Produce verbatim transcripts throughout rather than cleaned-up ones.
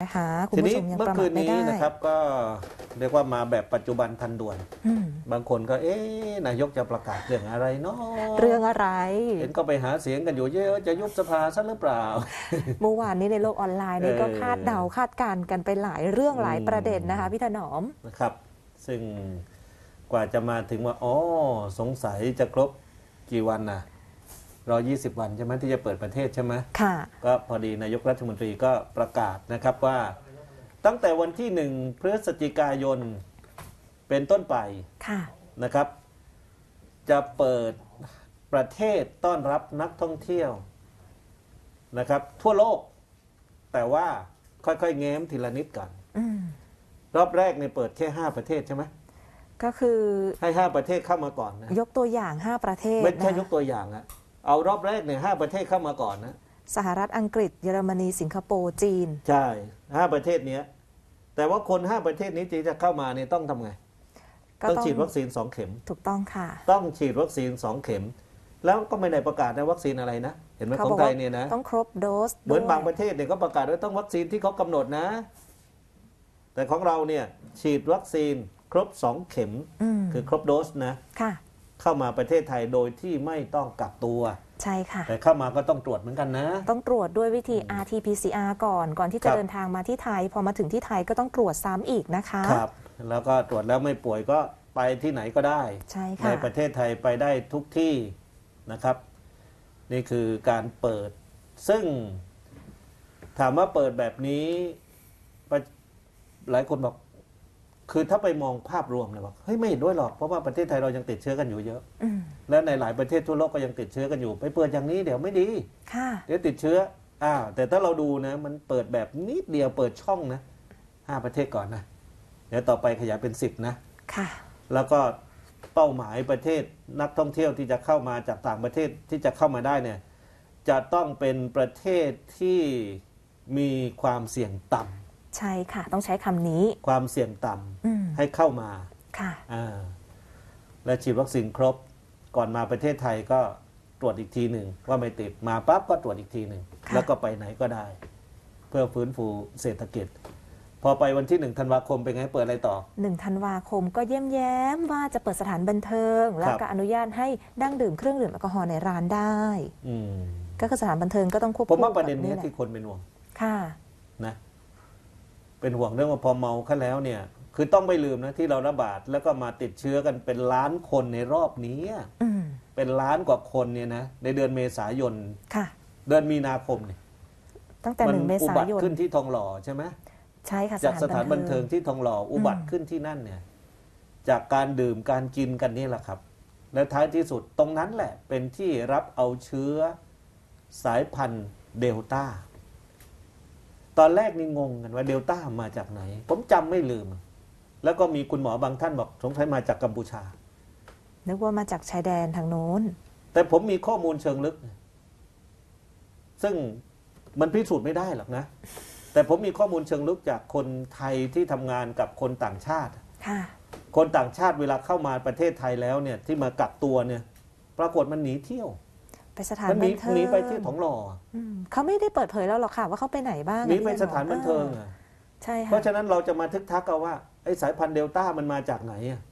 นะคะทีนี้เมื่อคืนนี้นะครับก็เรียกว่ามาแบบปัจจุบันทันด่วนบางคนก็เอ๊ะนายกจะประกาศเรื่องอะไรเนาะเรื่องอะไรเห็นก็ไปหาเสียงกันอยู่เยอะจะยุบสภาซะหรือเปล่าเมื่อวานนี้ในโลกออนไลน์นี่ก็คาดเดาคาดการณ์กันไปหลายเรื่องหลายประเด็นนะคะพี่ถนอมนะครับซึ่งกว่าจะมาถึงว่าอ๋อสงสัยจะครบกี่วันน่ะรอยี่สิบวันใช่ไหมที่จะเปิดประเทศใช่ไหมค่ะก็พอดีนายกรัฐมนตรีก็ประกาศนะครับว่าตั้งแต่วันที่หนึ่งพฤศจิกายนเป็นต้นไปนะครับจะเปิดประเทศต้อนรับนักท่องเที่ยวนะครับทั่วโลกแต่ว่าค่อยๆแง้มทีละนิดก่อนรอบแรกเนี่ยเปิดแค่ห้าประเทศใช่ไหมก็คือให้ห้าประเทศเข้ามาก่อนนะยกตัวอย่างห้าประเทศไม่ใช่ยกตัวอย่างอะเอารอบแรกเนี่ยห้าประเทศเข้ามาก่อนนะสหรัฐอังกฤษเยอรมนีสิงคโปร์จีนใช่ห้าประเทศนี้แต่ว่าคนห้าประเทศนี้ที่จะเข้ามาเนี่ยต้องทำไงต้องฉีดวัคซีนสองเข็มถูกต้องค่ะต้องฉีดวัคซีนสองเข็มแล้วก็ไม่ได้ประกาศนะวัคซีนอะไรนะเห็นไหมของไทยเนี่ยนะต้องครบโดสเหมือนบางประเทศเนี่ยก็ประกาศว่าต้องวัคซีนที่เขากำหนดนะแต่ของเราเนี่ยฉีดวัคซีนครบสองเข็มคือครบโดสนะค่ะเข้ามาประเทศไทยโดยที่ไม่ต้องกักตัวใช่ค่ะแต่เข้ามาก็ต้องตรวจเหมือนกันนะต้องตรวจด้วยวิธี อาร์ ที พี ซี อาร์ ก่อนก่อนที่จะเดินทางมาที่ไทยพอมาถึงที่ไทยก็ต้องตรวจซ้ำอีกนะคะครับแล้วก็ตรวจแล้วไม่ป่วยก็ไปที่ไหนก็ได้ใช่ค่ะในประเทศไทยไปได้ทุกที่นะครับนี่คือการเปิดซึ่งถามว่าเปิดแบบนี้หลายคนบอกคือถ้าไปมองภาพรวมเลยบอกเฮ้ยไม่เห็นด้วยหรอกเพราะว่าประเทศไทยเรายังติดเชื้อกันอยู่เยอะและในหลายประเทศทั่วโลกก็ยังติดเชื้อกันอยู่ไปเปิดอย่างนี้เดี๋ยวไม่ดีเดี๋ยวติดเชื้ออ้าวแต่ถ้าเราดูนะมันเปิดแบบนิดเดียวเปิดช่องนะห้าประเทศก่อนนะเดี๋ยวต่อไปขยายเป็นสิบนะค่ะแล้วก็เป้าหมายประเทศนักท่องเที่ยวที่จะเข้ามาจากต่างประเทศที่จะเข้ามาได้เนี่ยจะต้องเป็นประเทศที่มีความเสี่ยงต่ำใช่ค่ะต้องใช้คำนี้ความเสี่ยงต่ำให้เข้ามาค่ะอ่าและฉีดวัคซีนครบก่อนมาประเทศไทยก็ตรวจอีกทีหนึ่งว่าไม่ติดมาปั๊บก็ตรวจอีกทีหนึ่งแล้วก็ไปไหนก็ได้เพื่อฟื้นฟูเศรษฐกิจพอไปวันที่หนึ่งธันวาคมเป็นไงเปิดอะไรต่อหนึ่งธันวาคมก็เย้มแย้มว่าจะเปิดสถานบันเทิงแล้วก็อนุญาตให้นั่งดื่มเครื่องดื่มแอลกอฮอล์ในร้านได้ก็คือสถานบันเทิงก็ต้องควบคู่ผมว่าประเด็นนี้ที่คนเป็นห่วงค่ะนะเป็นห่วงเรื่องว่าพอเมาขึ้นแล้วเนี่ยคือต้องไม่ลืมนะที่เราระบาดแล้วก็มาติดเชื้อกันเป็นล้านคนในรอบนี้เป็นล้านกว่าคนเนี่ยนะในเดือนเมษายนเดือนมีนาคมเนี่ยตั้งแต่หนึ่งเมษายนขึ้นที่ทองหล่อใช่ไหมใช่ค่ะจากสถานบันเทิงที่ทองหล่ออุบัติขึ้นที่นั่นเนี่ยจากการดื่มการกินกันนี่แหละครับและท้ายที่สุดตรงนั้นแหละเป็นที่รับเอาเชื้อสายพันธุ์เดลต้าตอนแรกนี่งงกันว่าเดลต้ามาจากไหนผมจำไม่ลืมแล้วก็มีคุณหมอบางท่านบอกสงสัยมาจากกัมพูชานึกว่ามาจากชายแดนทางโน้นแต่ผมมีข้อมูลเชิงลึกซึ่งมันพิสูจน์ไม่ได้หรอกนะแต่ผมมีข้อมูลเชิงลึกจากคนไทยที่ทำงานกับคนต่างชาติคนต่างชาติเวลาเข้ามาประเทศไทยแล้วเนี่ยที่มากักตัวเนี่ยปรากฏมันหนีเที่ยวไปสถานบันเทิงหนีไปที่ทองหล่อเขาไม่ได้เปิดเผยแล้วหรอกค่ะว่าเขาไปไหนบ้างหนีไปสถานบันเทิงอ่ะใช่ค่ะเพราะฉะนั้นเราจะมาทึกทักกันว่าไอ้สายพันธุ์เดลต้ามันมาจากไหนอ่ะ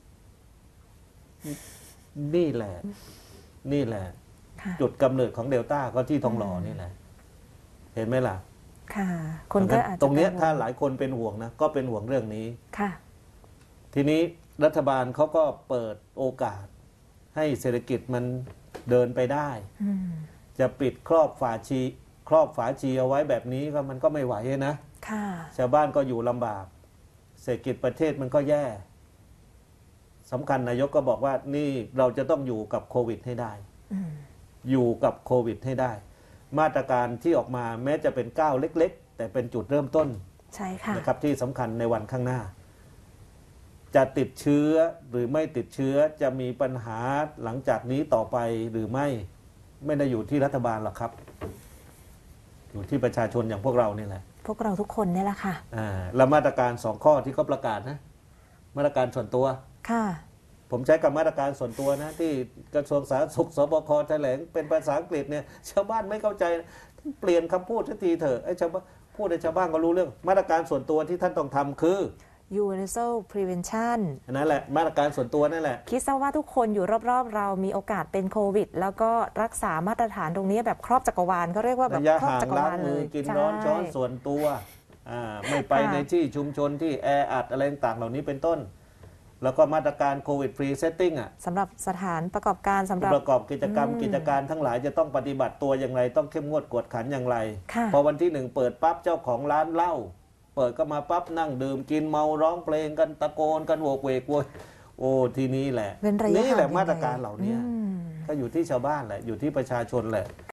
นี่แหละนี่แหละจุดกำเนิดของเดลต้าก็ที่ทองหล่อนี่แหละเห็นไหมล่ะค่ะคนก็อาจจะตรงนี้ถ้าหลายคนเป็นห่วงนะก็เป็นห่วงเรื่องนี้ค่ะทีนี้รัฐบาลเขาก็เปิดโอกาสให้เศรษฐกิจมันเดินไปได้จะปิดครอบฝาชีครอบฝาชีเอาไว้แบบนี้ก็มันก็ไม่ไหวนะชาวบ้านก็อยู่ลำบากเศรษฐกิจประเทศมันก็แย่สำคัญนายกก็บอกว่านี่เราจะต้องอยู่กับโควิดให้ได้อยู่กับโควิดให้ได้มาตรการที่ออกมาแม้จะเป็นก้าวเล็กๆแต่เป็นจุดเริ่มต้นใช่ค่ะนะครับที่สำคัญในวันข้างหน้าจะติดเชื้อหรือไม่ติดเชื้อจะมีปัญหาหลังจากนี้ต่อไปหรือไม่ไม่ได้อยู่ที่รัฐบาลหรอกครับอยู่ที่ประชาชนอย่างพวกเรานี่แหละพวกเราทุกคนนี่แหละค่ะอ่าแล้วมาตรการสองข้อที่เขาประกาศนะมาตรการส่วนตัวค่ะผมใช้กับมาตรการส่วนตัวนะที่กระทรวงสาธารณสุขสบคแถลงเป็นภาษาอังกฤษเนี่ยชาวบ้านไม่เข้าใจเปลี่ยนคำพูดทันทีเถอะไอ้ชาวบ้านพูดให้ชาวบ้านก็รู้เรื่องมาตรการส่วนตัวที่ท่านต้องทำคือ universal prevention นั่นแหละมาตรการส่วนตัวนั่นแหละคิดซะว่าทุกคนอยู่รอบๆเรามีโอกาสเป็นโควิดแล้วก็รักษามาตรฐานตรงนี้แบบครอบจักรวาลเขาเรียกว่าแบบระยะครอบห่างจักรล้างวาลเลมือย กินร้อนช้อนส่วนตัวอ่าไม่ไปในที่ชุมชนที่แออัดอะไรต่างๆเหล่านี้เป็นต้น แล้วก็มาตรการโควิดฟรีเซตติ้งอ่ะสำหรับสถานประกอบการสำหรับประกอบกิจกรรมกิจการทั้งหลายจะต้องปฏิบัติตัวอย่างไรต้องเข้มงวดกวดขันอย่างไรค่ะพอวันที่หนึ่งเปิดปั๊บเจ้าของร้านเหล้าเปิดก็มาปั๊บนั่งดื่มกินเมาร้องเพลงกันตะโกนกันโวกเวกโวยโอ้ทีนี้แหละเว้นระยะนี่แหละห่างมาตรการเหล่านี้อืมก็อยู่ที่ชาวบ้านแหละอยู่ที่ประชาชนแหละ